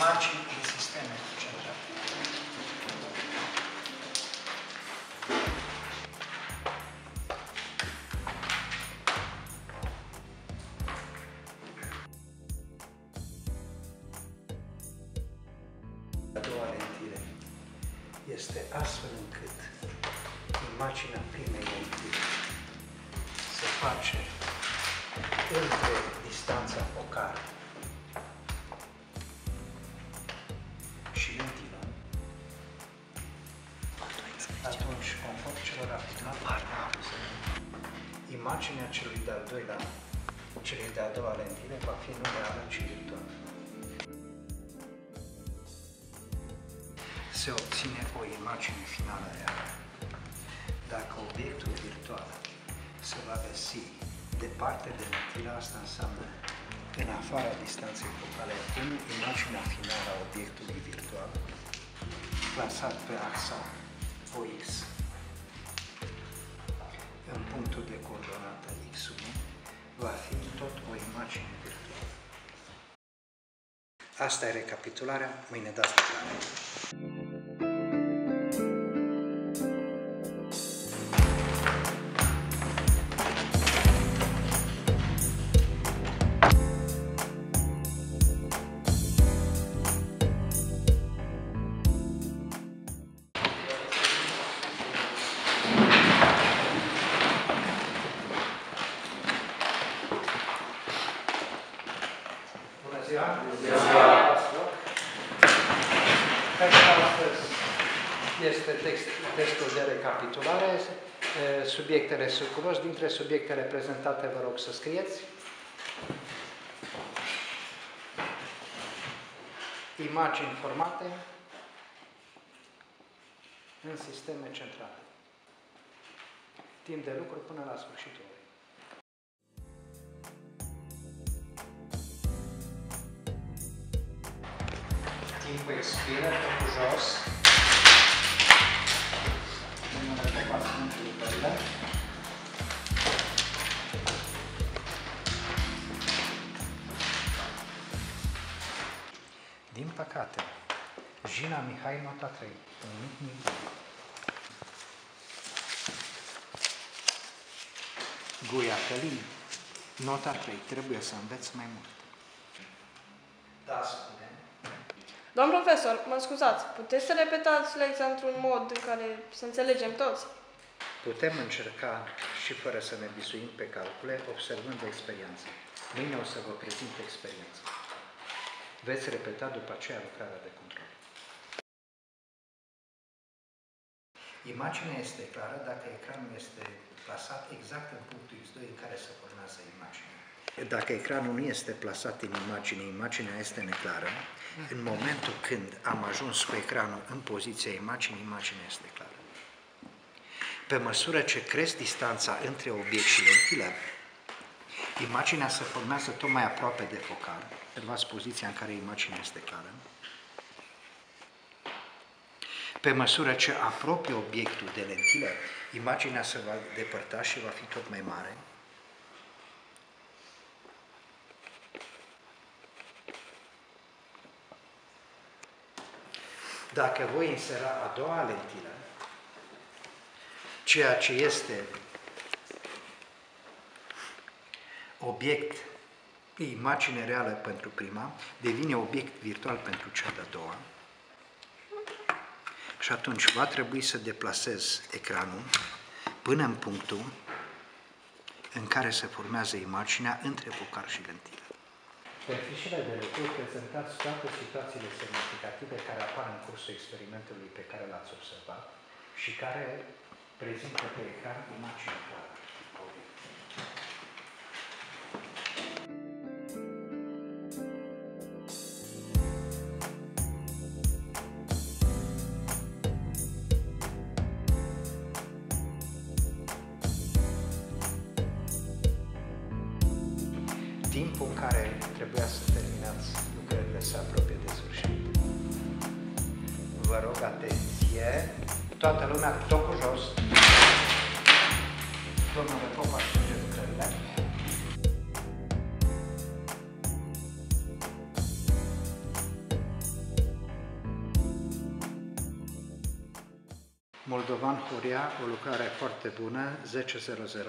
imagini în sisteme centrate. A doua lentile este astfel încât imaginea primei lentile se face între distanța focală și lentilă. Atunci, conform celor afirmate, imaginea celei de-a doua lentile va fi nu reală, ci virtuală. Se obține o imagine finală reală dacă obiectul virtual se va găsi departe de lentilă, asta înseamnă în afara distanței focale, în imaginea finală a obiectului virtual plasat pe axa OX în punctul de coordonată X1 va fi tot o imagine virtuală. Asta e recapitularea, mâine dați declarare. Este testul de recapitulare. Subiectele sucurs. Dintre subiectele prezentate vă rog să scrieți. Imagini formate în sisteme centrate. Timp de lucru până la sfârșitul orei. Timpul expiră, tocul jos. Din păcate, Jina Mihai, nota 3. Guia Călin, nota 3. Trebuie să înveți mai mult. Da, spune. Domn profesor, mă scuzați, puteți să repetați lecția într-un mod în care să înțelegem toți? Putem încerca și fără să ne bizuim pe calcule, observând experiența. Mâine o să vă prezint experiența. Veți repeta după aceea lucrarea de control. Imaginea este clară dacă ecranul este plasat exact în punctul X2 în care se formează imaginea. Dacă ecranul nu este plasat în imagine, imaginea este neclară. În momentul când am ajuns cu ecranul în poziția imaginii, imaginea este clară. Pe măsură ce cresc distanța între obiect și lentilă, imaginea se formează tot mai aproape de focal. Observați poziția în care imaginea este clară. Pe măsură ce apropie obiectul de lentilă, imaginea se va depărta și va fi tot mai mare. Dacă voi insera a doua lentilă, ceea ce este obiect, imagine reală pentru prima, devine obiect virtual pentru cea de-a doua. Și atunci va trebui să deplasez ecranul până în punctul în care se formează imaginea între focal și lentilă. Pe fișele de lucru prezentați toate situațiile semnificative care apar în cursul experimentului pe care l-ați observat și care prezintă pe ecran imaginea clară. Timpul în care trebuia să terminați lucrările se apropie de sfârșit. Vă rog atenție, toată lumea cu tocul jos. Domnule Popa, ajunge lucrările. Moldovan Horia, o lucrare foarte bună, 10.00.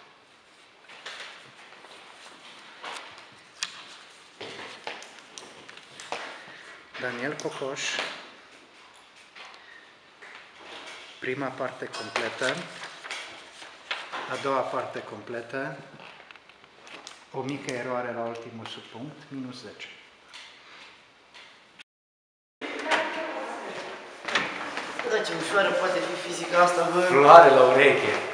Daniel Cocoș, prima parte completă, a doua parte completă, o mică eroare la ultimul subpunct, minus 10. Da, ce ușoară poate fi fizica asta, bă! Floare la ureche!